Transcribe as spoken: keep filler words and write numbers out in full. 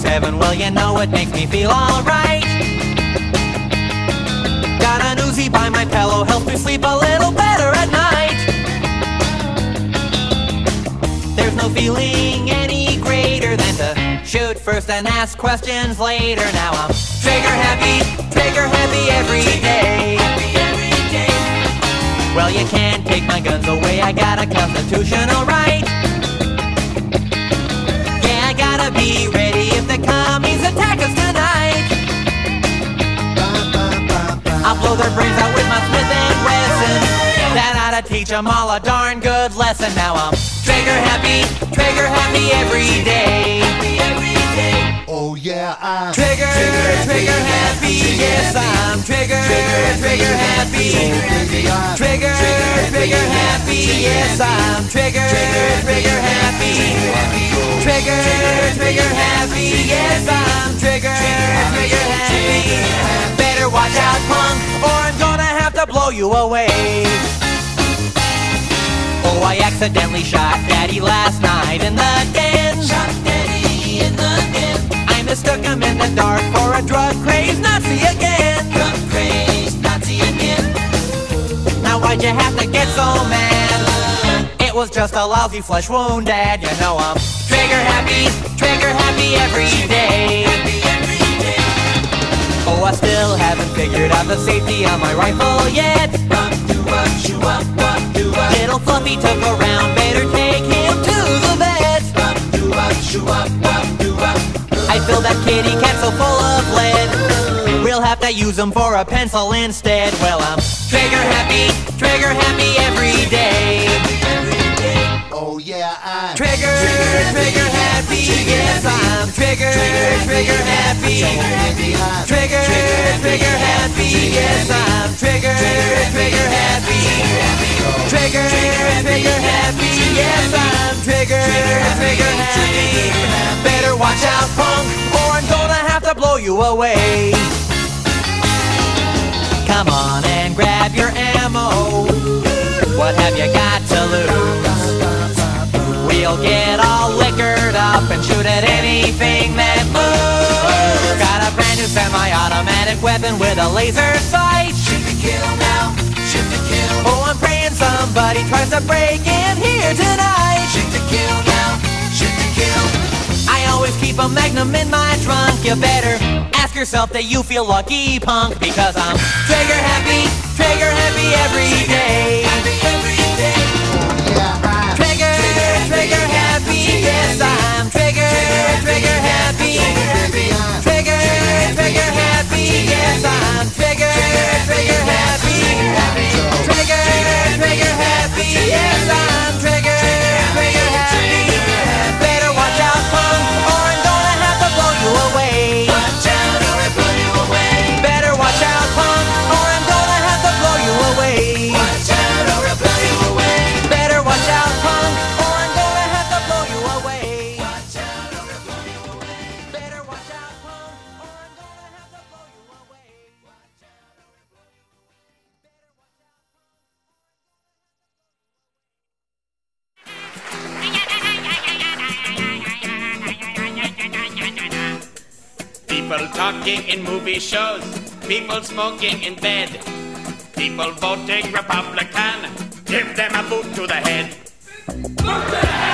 heaven, well you know it makes me feel alright. Got an Uzi by my pillow, helps me sleep a little better at night. There's no feeling any greater than to shoot first and ask questions later. Now I'm trigger happy, trigger happy every day. Well, you can't take my guns away, I got a constitutional right. Yeah, I gotta be ready if the commies attack us tonight. I'll blow their brains out with my Smith and Wesson. That ought to teach them all a darn good lesson. Now I'm trigger happy, trigger happy every day. Oh yeah, I'm trigger, trigger, trigger happy. Yes, I'm trigger, trigger happy. Trigger, trigger happy. Yes, I'm trigger, trigger happy. Trigger, trigger happy. Yes, I'm trigger, trigger happy. Better watch out, punk, or I'm gonna have to blow you away. Oh, I accidentally shot Daddy last night in the den. Shot Daddy in the den. I mistook him in the dark for a drug-crazed Nazi again. Drug-crazed Nazi again. Now why'd you have to get so mad? It was just a lousy flesh wound, Dad. You know I'm trigger happy, trigger happy every day. Oh, I still haven't figured out the safety on my rifle yet. Little Fluffy took a round, better take him to the vet. I filled that kitty cat so full of lead, we'll have to use him for a pencil instead. Well, I'm trigger happy, trigger happy every day. Oh yeah, I'm trigger, trigger happy. Yes, I'm trigger, trigger happy. Trigger, trigger happy. Yes, I'm trigger, trigger happy. Trigger, trigger happy. Yes, I'm trigger, trigger happy. Better watch out, punk, or I'm gonna have to blow you away. Come on and grab your ammo. What have you got to lose? We'll get all liquored up and shoot at anything that moves. Got a brand new semi-automatic weapon with a laser sight. Shoot to kill now, shoot to kill. Oh, I'm praying somebody tries to break in here tonight. Shoot to kill now, shoot to kill. I always keep a Magnum in my trunk. You better ask yourself that you feel lucky, punk, because I'm trigger happy, trigger happy every day. Trigger, trigger happy. Yes, I'm trigger, trigger happy. Trigger, trigger happy. Yes, I'm trigger, trigger happy. Trigger, trigger happy. Yes, I'm trigger, trigger happy. Better watch out, punk, or I'm gonna have to blow you away. Watch out or I blow you away. Better watch out, punk, or I'm gonna have to blow you away. Watch out or I blow you away. Better watch out, punk, or I'm gonna have to blow you away. Watch out or I blow you away. Better watch out, punk, or I'm gonna have to blow you away. Watch out or I blow you away. Better watch out, People talking in movie shows, people smoking in bed, people voting Republican, give them a boot to the head. Boot to the head!